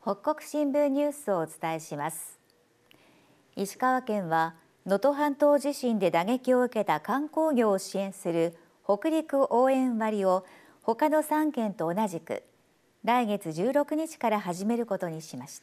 北国新聞ニュースをお伝えします。石川県は能登半島地震で打撃を受けた観光業を支援する北陸応援割を他の3県と同じく来月16日から始めることにしました。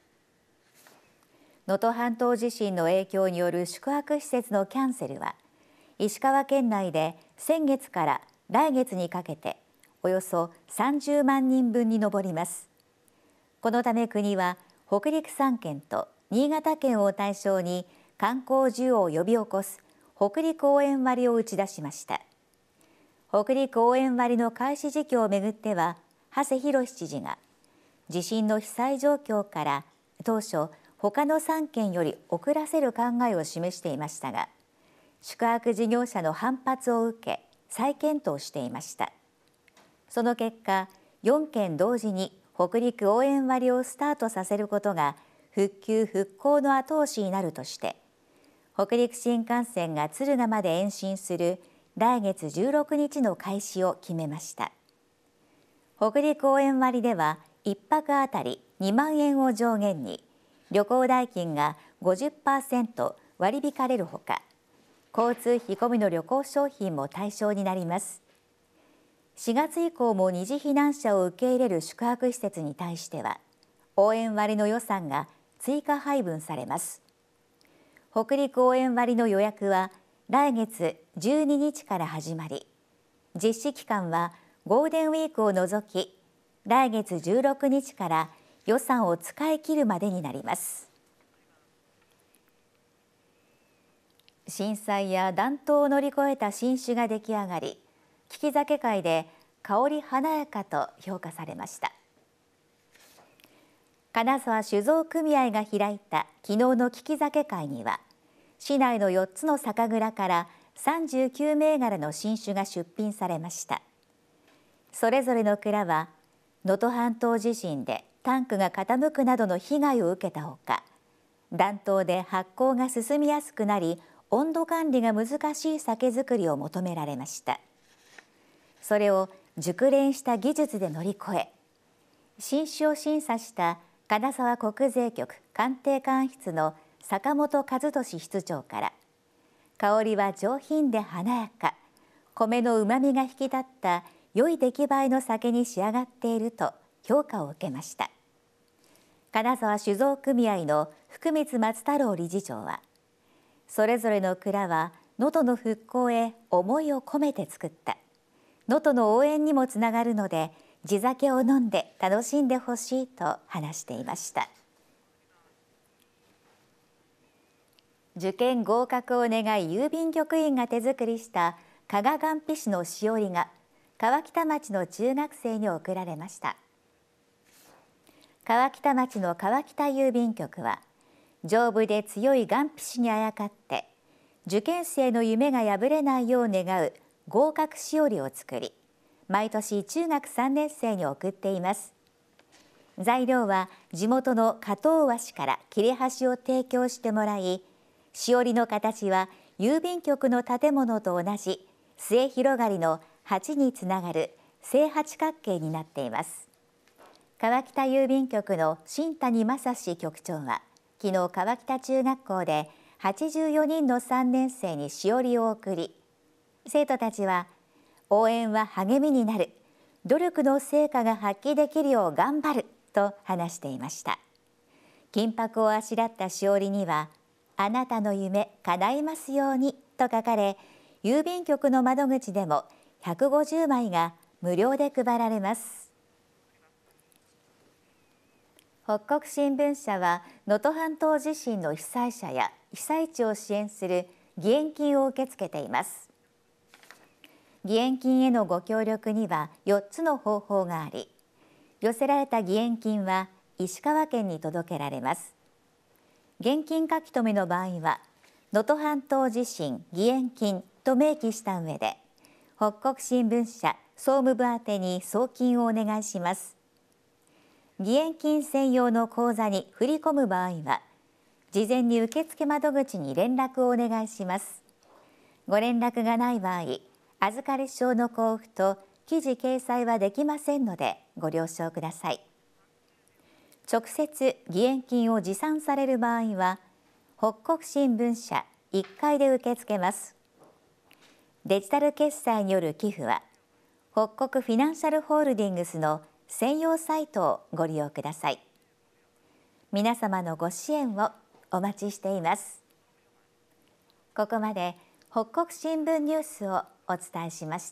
能登半島地震の影響による宿泊施設のキャンセルは石川県内で先月から来月にかけておよそ30万人分に上ります。このため国は北陸3県と新潟県を対象に観光需要を呼び起こす北陸応援割を打ち出しました。北陸応援割の開始時期をめぐっては馳浩知事が地震の被災状況から当初他の3県より遅らせる考えを示していましたが、宿泊事業者の反発を受け再検討していました。その結果4県同時に北陸応援割をスタートさせることが復旧・復興の後押しになるとして北陸新幹線が敦賀まで延伸する来月16日の開始を決めました。北陸応援割では1泊あたり2万円を上限に旅行代金が 50% 割り引かれるほか、交通費込みの旅行商品も対象になります。4月以降も二次避難者を受け入れる宿泊施設に対しては応援割の予算が追加配分されます。北陸応援割の予約は来月12日から始まり、実施期間はゴールデンウィークを除き来月16日から予算を使い切るまでになります。震災や暖冬を乗り越えた新酒が出来上がり、利き酒会で香り華やかと評価されました。金沢酒造組合が開いた昨日の利き酒会には、市内の4つの酒蔵から39銘柄の新酒が出品されました。それぞれの蔵は能登半島地震でタンクが傾くなどの被害を受けたほか、暖冬で発酵が進みやすくなり温度管理が難しい酒造りを求められました。それを熟練した技術で乗り越え、新酒を審査した金沢国税局鑑定官室の坂本和俊室長から、香りは上品で華やか、米のうまみが引き立った良い出来栄えの酒に仕上がっていると評価を受けました。金沢酒造組合の福光松太郎理事長は、それぞれの蔵は能登の復興へ思いを込めて作った。能登の応援にもつながるので地酒を飲んで楽しんでほしいと話していました。受験合格を願い郵便局員が手作りした加賀岸壁市のしおりが川北町の中学生に贈られました。川北町の川北郵便局は丈夫で強い岸壁市にあやかって受験生の夢が破れないよう願う合格しおりを作り、毎年中学3年生に送っています。材料は地元の加藤和紙から切れ端を提供してもらい、しおりの形は郵便局の建物と同じ末広がりの8につながる正八角形になっています。川北郵便局の新谷正史局長は昨日川北中学校で84人の3年生にしおりを送り、生徒たちは応援は励みになる、努力の成果が発揮できるよう頑張ると話していました。金箔をあしらったしおりには、あなたの夢叶いますようにと書かれ、郵便局の窓口でも150枚が無料で配られます。北国新聞社は能登半島地震の被災者や被災地を支援する義援金を受け付けています。義援金へのご協力には4つの方法があり、寄せられた義援金は石川県に届けられます。現金書き留めの場合は能登半島地震義援金と明記した上で、北国新聞社総務部宛てに送金をお願いします。義援金専用の口座に振り込む場合は、事前に受付窓口に連絡をお願いします。ご連絡がない場合、預かり証の交付と記事掲載はできませんのでご了承ください。 直接義援金を持参される場合は、北国新聞社1階で受け付けます。デジタル決済による寄付は、北国フィナンシャルホールディングスの専用サイトをご利用ください。皆様のご支援をお待ちしています。ここまで北国新聞ニュースをお伝えしました。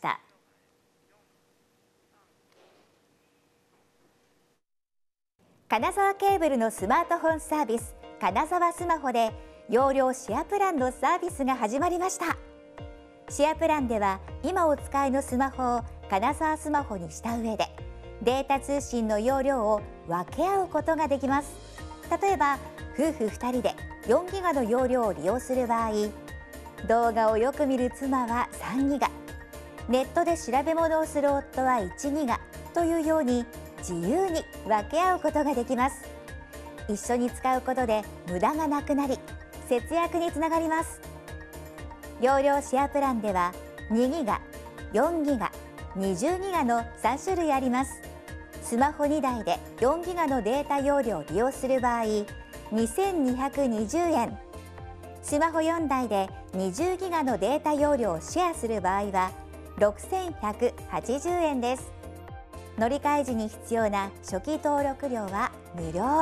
金沢ケーブルのスマートフォンサービス、金沢スマホで容量シェアプランのサービスが始まりました。シェアプランでは今お使いのスマホを金沢スマホにした上でデータ通信の容量を分け合うことができます。例えば夫婦2人で4ギガの容量を利用する場合、動画をよく見る妻は3ギガ、ネットで調べ物をする夫は1ギガというように自由に分け合うことができます。一緒に使うことで無駄がなくなり、節約につながります。容量シェアプランでは2ギガ、4ギガ、20ギガの3種類あります。スマホ2台で4ギガのデータ容量を利用する場合、2220円。スマホ4台で20ギガのデータ容量をシェアする場合は6180円です。乗り換え時に必要な初期登録料は無料。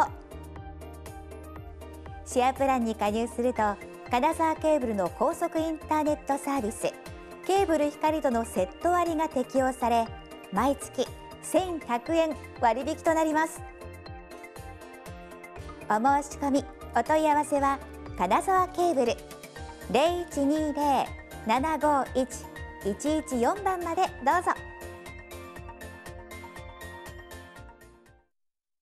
シェアプランに加入すると、金沢ケーブルの高速インターネットサービス、ケーブル光とのセット割が適用され、毎月1100円割引となります。お申し込み、お問い合わせは金沢ケーブル 0120-751-114 番までどうぞ。